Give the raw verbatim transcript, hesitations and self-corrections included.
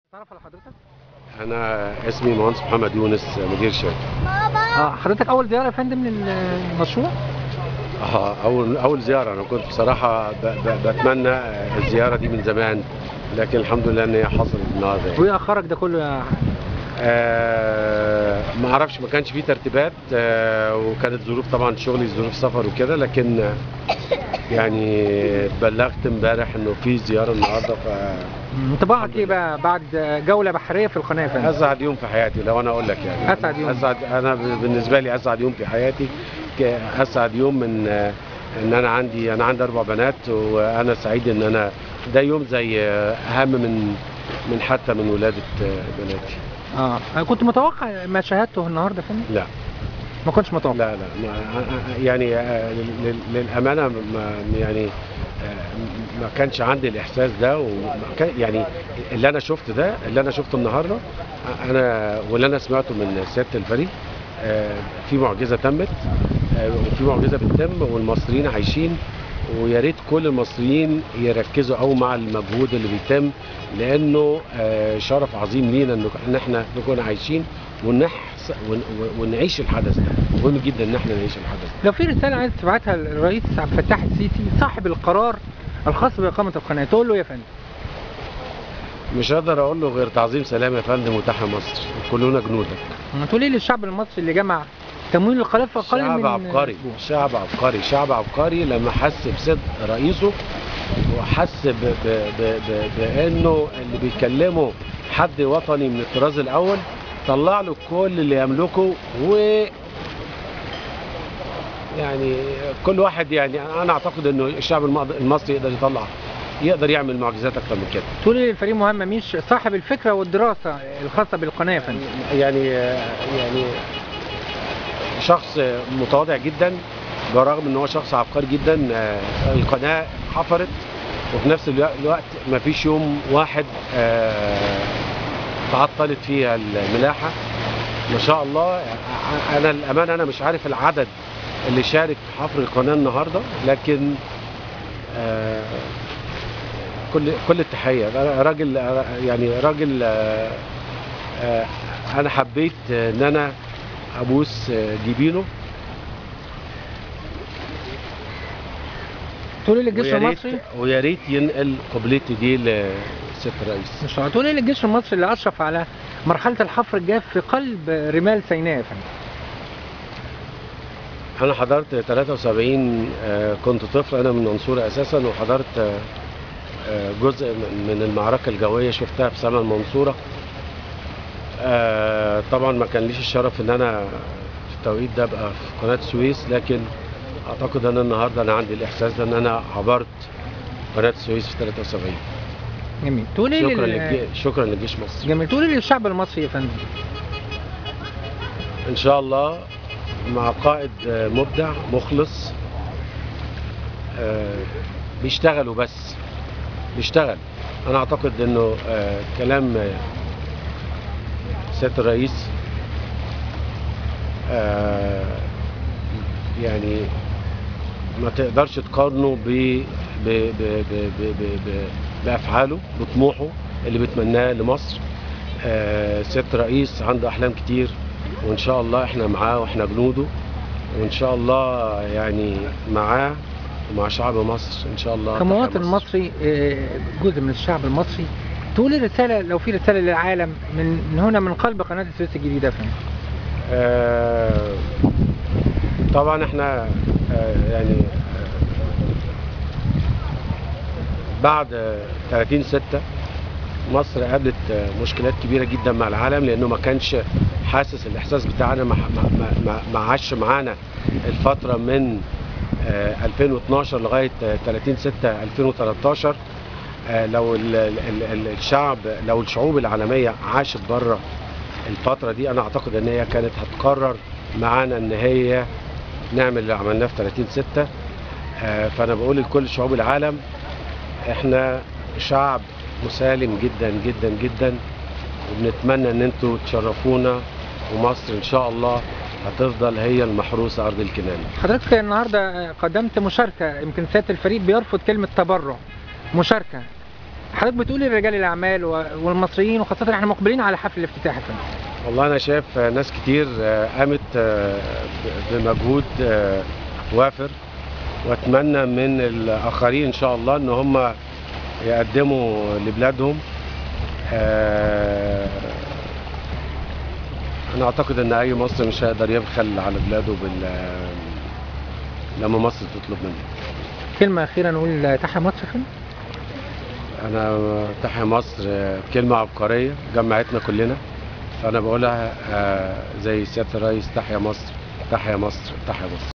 تعرف على حضرتك؟ أنا اسمي مهندس محمد يونس مدير شركة. اه حضرتك أول زيارة يا فندم للمشروع؟ اه أول أول زيارة. أنا كنت بصراحة ب ب بتمنى الزيارة دي من زمان، لكن الحمد لله إن هي حصلت النهارده. وإيه أخرك ده كله يا آه ما أعرفش، ما كانش فيه ترتيبات، آه وكانت ظروف طبعا شغلي، ظروف سفر وكده، لكن آه يعني اتبلغت امبارح إنه في زيارة النهارده. ف انطباعك ايه بقى بعد جولة بحرية في القناة يا فندم؟ أسعد يوم في حياتي لو أنا أقول لك يعني. أسعد يوم. أسعد أنا بالنسبة لي أسعد يوم في حياتي. أسعد يوم من إن أنا عندي أنا عندي أربع بنات، وأنا سعيد إن أنا ده يوم زي أهم من من حتى من ولادة بناتي. اه أنا كنت متوقع ما شاهدته النهارده يا فندم؟ لا ما كنتش متوقع. لا لا ما يعني للأمانة ما يعني ما كانش عندي الإحساس ده، وكان يعني اللي أنا شفت ده اللي أنا شفته النهارده أنا واللي أنا سمعته من سيادة الفريق، في معجزة تمت، وفي معجزة بتتم، والمصريين عايشين. ويا ريت كل المصريين يركزوا قوي مع المجهود اللي بيتم، لأنه شرف عظيم لينا إن احنا نكون عايشين ونحس ونعيش الحدث ده. مهم جدا ان احنا نعيش الحدث ده. لو في رساله عايز تبعتها للرئيس عبد الفتاح السيسي صاحب القرار الخاص باقامه القناه، تقول له ايه يا فندم؟ مش هقدر اقول له غير تعظيم سلام يا فندم، وتحيا مصر كلنا جنودك. تقول ايه للشعب المصري اللي جمع تمويل القناه في اقل من شعب عبقري، شعب عبقري، شعب عبقري لما حس بصدق رئيسه، وحس ب ب ب ب بانه اللي بيكلمه حد وطني من الطراز الاول، طلع له كل اللي يملكه. و يعني كل واحد، يعني انا اعتقد انه الشعب المصري يقدر يطلع يقدر يعمل معجزات اكتر من كده. تقول لي الفريق مهمه مش صاحب الفكره والدراسه الخاصه بالقناه يا فندم؟ يعني يعني شخص متواضع جدا، برغم ان هو شخص عبقري جدا. القناه حفرت، وفي نفس الوقت ما فيش يوم واحد تعطلت فيها الملاحه ما شاء الله. انا الامانه انا مش عارف العدد اللي شارك في حفر القناه النهارده، لكن آه كل كل التحيه. راجل يعني راجل آه آه انا حبيت ان انا ابوس جبينه. تقول لي الجيش المصري ويا ريت ينقل قبلتي دي لسيادة الرئيس. مش تقول لي الجيش المصري اللي اشرف على مرحله الحفر الجاف في قلب رمال سيناء يا فندم؟ أنا حضرت ثلاثة وسبعين، كنت طفل، أنا من المنصورة أساسا، وحضرت جزء من المعركة الجوية، شفتها في سما المنصورة. طبعا ما كان ليش الشرف إن أنا في التوقيت ده أبقى في قناة السويس، لكن أعتقد أن النهاردة أنا عندي الإحساس ده إن أنا عبرت قناة السويس في ثلاثة وسبعين. جميل. تقولي شكرا لل... للجيش شكرا للجيش مصر. جميل. تقولي للشعب المصري يا فندم؟ إن شاء الله مع قائد مبدع مخلص، بيشتغل وبس بيشتغل. انا اعتقد انه كلام سيادة الرئيس يعني ما تقدرش تقارنه ب بافعاله، بطموحه اللي بيتمناه لمصر. سيادة الرئيس عنده احلام كتير، وان شاء الله احنا معاه واحنا جنوده، وان شاء الله يعني معاه ومع شعب مصر ان شاء الله. كمواطن مصري جزء من الشعب المصري، تقولي رساله، لو في رساله للعالم من هنا من قلب قناه السويس الجديده فين؟ آه طبعا احنا آه يعني آه بعد ثلاثين ستة مصر قابلت مشكلات كبيرة جدا مع العالم، لأنه ما كانش حاسس الإحساس بتاعنا، ما, ما, ما عاش معانا الفترة من ألفين واثناشر لغاية ثلاثين ستة ألفين وثلاثتاشر. لو الشعب لو الشعوب العالمية عاشت بره الفترة دي، أنا أعتقد أن هي كانت هتقرر معانا أن هي نعمل اللي عملناه في ثلاثين ستة. فأنا بقول لكل شعوب العالم احنا شعب مسالم جدا جدا جدا، وبنتمنى ان انتوا تشرفونا، ومصر ان شاء الله هتفضل هي المحروسه ارض الكنانه. حضرتك النهارده قدمت مشاركه، يمكن سياده الفريق بيرفض كلمه تبرع، مشاركه حضرتك بتقول لرجال الاعمال و- والمصريين وخاصه احنا مقبلين على حفل الافتتاح يا فندم. والله انا شايف ناس كتير قامت بمجهود وافر، واتمنى من الاخرين ان شاء الله ان هم يقدموا لبلادهم. انا اعتقد ان اي مصري مش هيقدر يبخل على بلاده بال لما مصر تطلب منه. كلمه اخيره نقول تحيا مصر يا فندم. انا تحيا مصر كلمه عبقريه جمعتنا كلنا، فانا بقولها زي سياده الرئيس: تحيا مصر، تحيا مصر، تحيا مصر.